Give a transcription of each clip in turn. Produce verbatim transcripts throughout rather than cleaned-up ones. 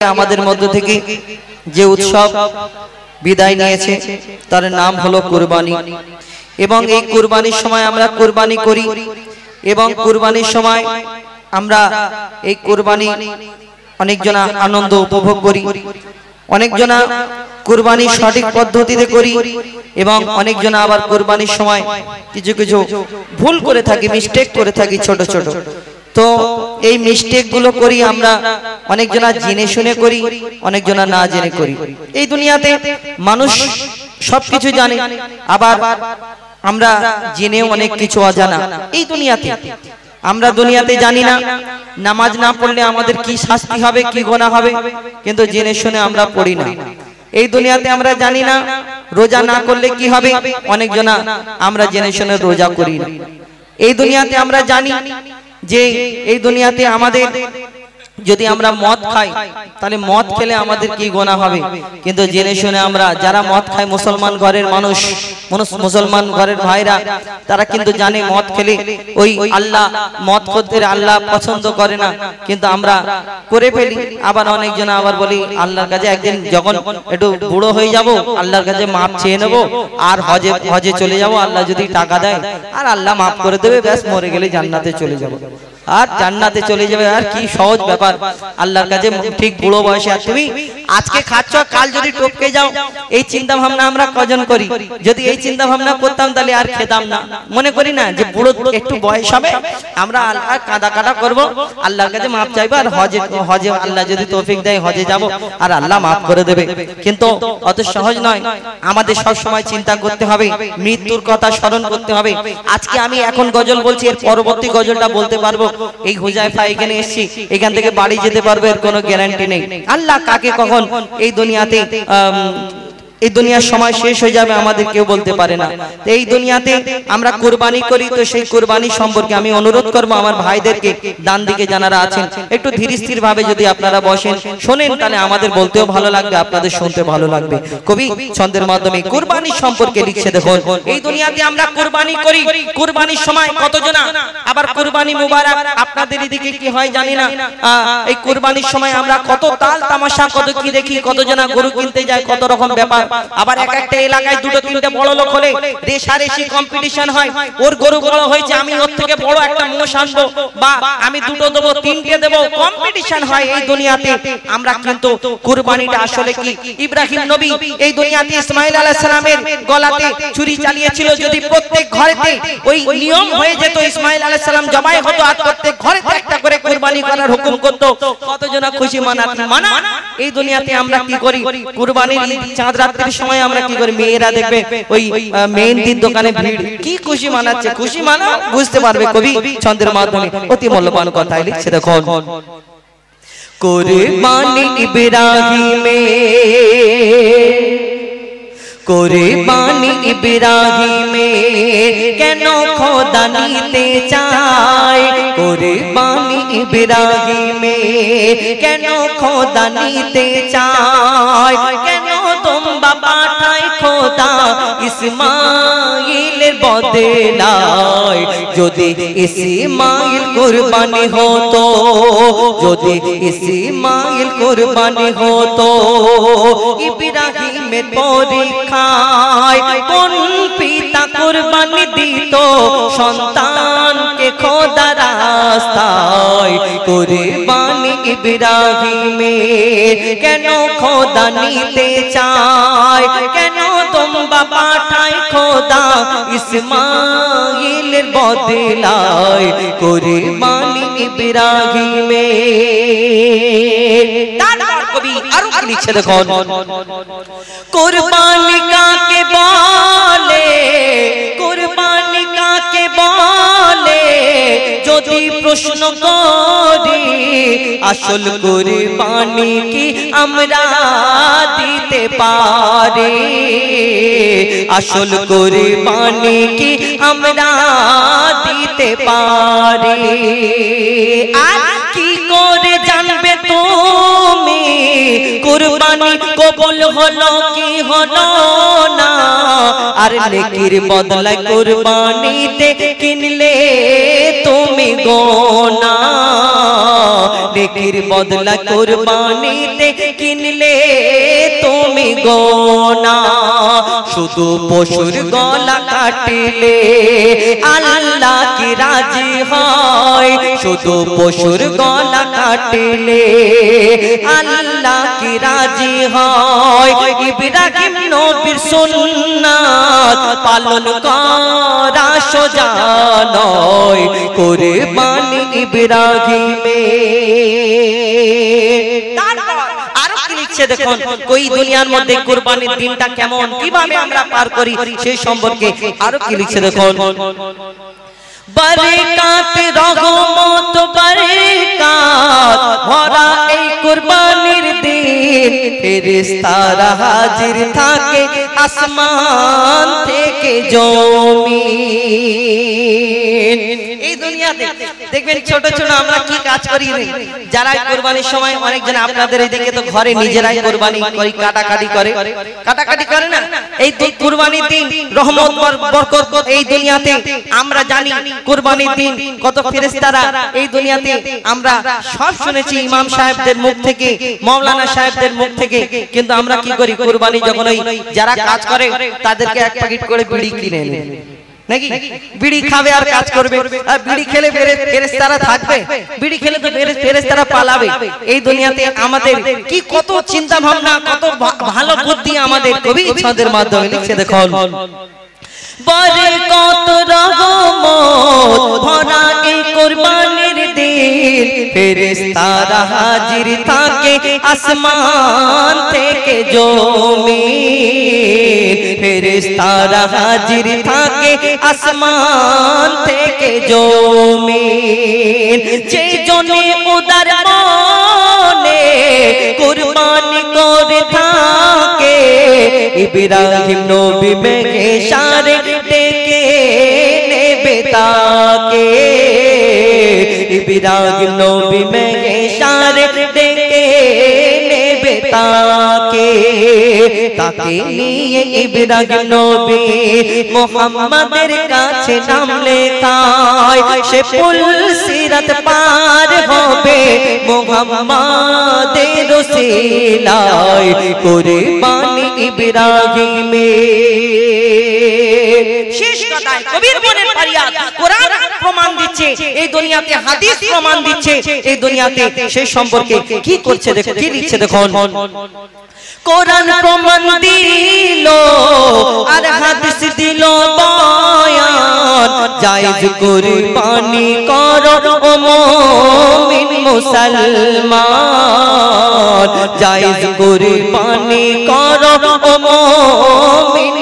আমাদের মধ্য থেকে যে উৎসব বিদায় নিয়েছে তার নাম হলো কুরবানি। এবং এই কুরবানির সময় আমরা কুরবানি করি এবং কুরবানির সময় আমরা এই কুরবানি অনেকজনা আনন্দ উপভোগ করি, অনেকজনা কুরবানি সঠিক পদ্ধতিতে করি এবং অনেকজনা আবার কুরবানির সময় কিছু কিছু ভুল করে থাকি, মিস্টেক করে থাকি ছোট ছোট। তো এই মিস্টেক গুলো করি আমরা, অনেকজনা জেনে শুনে করি, অনেকজনা না জেনে করি। এই দুনিয়াতে মানুষ সবকিছু জানে, আবার আমরা জেনেও অনেক কিছু অজানা। এই দুনিয়াতে আমরা দুনিয়াতে জানি না নামাজ না পড়লে আমাদের কি শাস্তি হবে, কি গুনাহ হবে, কিন্তু জেনে শুনে আমরা পড়ি না। এই দুনিয়াতে আমরা জানি না রোজা না করলে কি হবে, অনেকজনা আমরা জেনে শুনে রোজা করি না। এই দুনিয়াতে আমরা জানি যে এই দুনিয়াতে আমাদের যদি আমরা মদ খাই তাহলে মদ খেলে আমাদের কি গুনাহ হবে, কিন্তু জেনে শুনে আমরা যারা মদ খায় মুসলমান ঘরের মানুষ, মুসলমান ঘরের ভাইরা, তারা কিন্তু জানে মদ খেলে ওই আল্লাহ মদ করতে আল্লাহ পছন্দ করে না, কিন্তু আমরা করে ফেলি। আবার অনেকজন আবার বলি আল্লাহর কাছে একদিন যখন একটু বুড়ো হয়ে যাব আল্লাহর কাছে মাপ চেয়ে নেব আর হজে হজে চলে যাব, আল্লাহ যদি টাকা দেয় আর আল্লাহ মাফ করে দেবে, ব্যাস মরে গেলে জান্নাতে চলে যাব। আর জান্নাতে চলে যাবে, আর কি সহজ ব্যাপার আল্লাহর কাছে ঠিক বুড়ো বয়সে। আর তুমি আজকে খাচ্ছ, কাল যদি টপকে যাও, এই চিন্তা ভাবনা আমরা কজন করি? যদি এই চিন্তা ভাবনা করতাম তাহলে আর খেতাম না। মনে করি না যে বুড়ো একটু বয়স হবে আমরা আল্লাহ কাদা কাটা করব, আল্লাহর কাছে মাপ চাইবো, আর হজে হজে আল্লাহ যদি তৌফিক দেয় হজে যাব আর আল্লাহ মাফ করে দেবে। কিন্তু অত সহজ নয়, আমাদের সব সময় চিন্তা করতে হবে, মৃত্যুর কথা স্মরণ করতে হবে। আজকে আমি এখন গজল বলছি, এর পরবর্তী গজলটা বলতে পারবো এই হুজাইফা এখানে এসেছি, এখান থেকে বাড়ি যেতে পারবে এর কোনো গ্যারান্টি নেই। আল্লাহ কাকে কখন এই দুনিয়াতে এই দুনিয়ার সময় শেষ হয়ে যাবে আমাদের কেউ বলতে পারে না। তো এই দুনিয়াতে আমরা কুরবানি করি, তো সেই কুরবানি সম্পর্কে আমি অনুরোধ করব আমার ভাইদেরকে, ডান দিকে যারা আছেন একটু ধীর স্থির ভাবে যদি আপনারা বসেন শোনেন তাহলে আমাদের বলতেও ভালো লাগবে, আপনাদের শুনতে ভালো লাগবে। কবি ছন্দের মাধ্যমে কুরবানি সম্পর্কে লিখছে, দেখুন এই দুনিয়াতে আমরা কুরবানি করি, কুরবানির সময় কতজনা আবার কুরবানি মুবারক আপনাদের এদিকে কি হয় জানি না, এই কুরবানির সময় আমরা কত তাল তামাশা কত কি দেখি, কতজনা গরু কিনতে যায়, কত রকম ব্যাপার। আবার এক একটা এলাকায় দুটো তিনটে বড় লোক হলে রেশারেশি কম্পিটিশন হয়, ওর গরু বড় হয়েছে আমি ওর থেকে বড় একটা মোষ আনবো, বা আমি দুটো দেবো তিনটে দেবো, কম্পিটিশন হয় এই দুনিয়াতে। আমরা কিন্তু কুরবানিটা আসলে কি, ইব্রাহিম নবী এই দুনিয়াতে ইসমাইল আলাইহিস সালামের গলাতে ছুরি চালিয়েছিল, যদি প্রত্যেক ঘরেতে ওই নিয়ম হয়ে যেত ইসমাইল আলাইহিস সালাম জবাই হতো আর প্রত্যেক ঘরেতে একটা করে কুরবানি করার হুকুম করত, কতজনা খুশি মানাতেন। মানা এই দুনিয়াতে আমরা কি করি, কুরবানির চাঁদ রাত সময় আমরা কি করি, মেয়েরা দেখবে ওই মেহেন্দির দোকানে ভিড়, কি খুশি মানাচ্ছে, খুশি মানা বুঝতে পারবে কবি ছন্দের মাধ্যমে অতি মূল্যবান কথাই লিখছে। দেখুন কুরবানি ইব্রাহিমে, কুরবানি ইব্রাহিমে কেন খোদা নিতে চায়, কুরবানি ইব্রাহিমে কেন খোদা নিতে চায়, কেন তোমরা পাঠায় খোদা ইসমাইলের বদলায়, যদি ইসমাইল কুরবানি হতো, যদি ইসমাইল কুরবানি হতো, ইব্রাহিমের পরীক্ষায় কোন পিতা কুরবানি দিত সন্তানকে খোদা রাস্তায়, কুরবানি ইব্রাহিমের কেন খোদা নিতে চায়, কেন তোমরা পাঠায় খোদা ইসমাইলের বদলায়, কুরবানি ইব্রাহিমের। তারপর কবি আরো কি লিখছে দেখুন, কুরবানি কাকে বলে, কুরবানি কাকে বলে যদি প্রশ্ন করি, আসল কুরবানি কি আমরা দিতে পারি, আসল কুরবানি কি আমরা দিতে পারি। আর কি করে জানবে তুমি কুরবানি কবুল হলো কি হলো না, আর নেকির বদলায় কুরবানিতে কিনলে তুমি গোনা, নেকির বদলা কুরবানিতে কিনলে তুমি গোনা শুধু পশুর গলা কাটলে আল্লাহ কি রাজি হয় শুধু পশুর গলা কাটলে আল্লাহ কি রাজি হয় ইব্রাহিম নবীর সুন্নাত পালন করা সোজা নয় কুরবানি ইব্রাহিমের আরো কি লিখছে দেখুন কোই দুনিয়ার মধ্যে কুরবানির দিনটা কেমন কিভাবে আমরা পার করি সেই সম্পর্কে আরো কি লিখছে দেখুন बरकत रहमत बरकत भरा এই কুরবানির দিন ফেরেশতারা হাজির থাকে আসমান থেকে জমিন এই দুনিয়াতে দেখবেন ছোট ছোট আমরা কি কাজ করি যারা কুরবানির সময় অনেকজন আপনাদের এইদিকে তো ঘরে নিজেরাই কুরবানি করি কাটাকাটি করে কাটাকাটি করে না এই কুরবানির দিন রহমত বরকত এই দুনিয়াতে আমরা জানি কুরবানির দিন কত ফেরেশতারা এই দুনিয়াতে আমরা সব শুনেছি ইমাম সাহেবদের মুখ থেকে মাওলানা সাহেবদের মুখ থেকে কিন্তু আমরা কি করি কুরবানি যখন ওই যারা কাজ করে তাদেরকে এক প্যাকেট করে বিড়ি কিনে এনে নাকি বিড়ি খাবে আর কাজ করবে আর বিড়ি খেলে ফেরেশতারা থাকবে বিড়ি খেলে তো ফেরেশতারা পালাবে এই দুনিয়াতে আমাদের কি কত চিন্তা ভাবনা কত ভালো বুদ্ধি আমাদের কবি ছন্দের মাধ্যমে লিখছে দেখুন বরকত রহমত ভরা এই কুরবানির দিন ফেরেশতারা হাজির থাকে আসমান থেকে জমিন ফেরেশতারা হাজির থাকে আসমান থেকে জমিন যে জনে উদার মনে কুরবানি করে থাকে ইব্রাহিম নবী মেঘে সারে ডেকে নেবে তাকে ইব্রাহিম নবী মেঘে সারে ডেকে নেবে তাকে তাকে নিয়ে ইব্রাহিম নবী মুহাম্মাদের কাছে নাম লেখায় সে পুল সিরাত পার হবে মুহাম্মাদের ওসিলায় কুরবানি ইব্রাহিমের শেষ কথায় কবির মনের ফরিয়াদ কোরআন প্রমাণ দিচ্ছে এই দুনিয়াতে হাদিস প্রমাণ দিচ্ছে এই দুনিয়াতে সেই সম্পর্কে কি করছে দেখো কি লিখছে দেখুন কোরআন প্রমাণ দিল আর হাদিস দিল বয়ান জায়েজ কুরবানি করো ও মুমিন মুসলমান জায়েজ কুরবানি করো ও মুমিন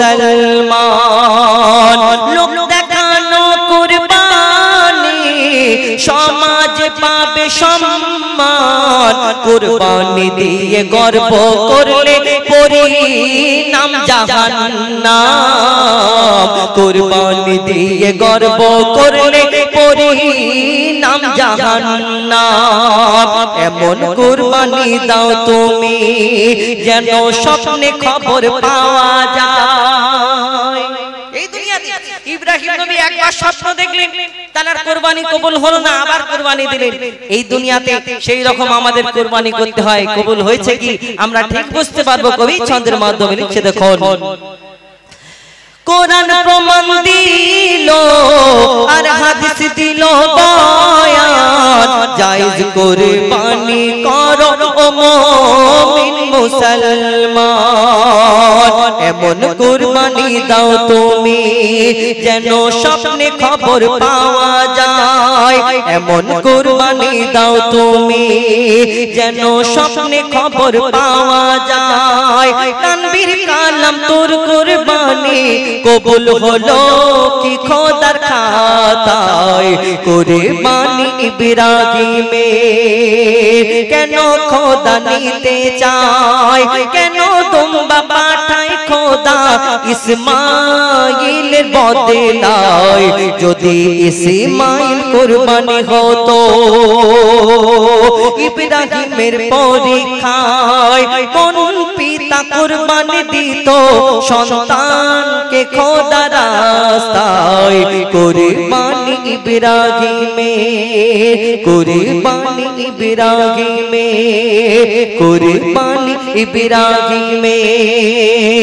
মুসলমান লোক দেখানো কুরবানি সমাজ পাবে সম্মান কুরবানি দিয়ে গর্ব করলে পরিণাম জাহান্নাম কুরবানি দিয়ে গর্ব করলে পরিণাম জাহান্নাম এমন কুরবানি দাও তুমি যেন স্বপ্নে খবর পাওয়া যায় এই দুনিয়াতে ইব্রাহিম নবী একবার স্বপ্ন দেখলেন তার কুরবানি কবুল হলো না আবার কুরবানি দিলেন এই দুনিয়াতে সেই রকম আমাদের কুরবানি করতে হয় কবুল হয়েছে কি আমরা ঠিক বুঝতে পারবো কবি ছন্দের মাধ্যমে লিখছে দেখুন কোরআন প্রমাণ দিল আর হাদিস দিল বয়ান জায়েজ কুরবানি করো ও মুমিন মুসলমান এমন কুরবানি দাও তুমি যেন স্বপ্নে খবর পাওয়া যায় এমন কুরবানি দাও তুমি যেন স্বপ্নে খবর পাওয়া যায় তানবীর কালাম তোর কুরবানি কবুল হলো কি খোদার খাতায় কুরবানি ইব্রাহিমের কেন খোদা নিতে চায় কেন দুম্বা পাঠায় খোদা ইসমাইলের বদলায় যদি ইসমাইল কুরবানি হতো ইব্রাহিমের পরীক্ষায় কোন পিতা কুরবানি দিত সন্তানকে খোদা রাস্তায় কুরবানি ইব্রাহিমের কুরবানি ইব্রাহিমের কুরবানি ইব্রাহিমের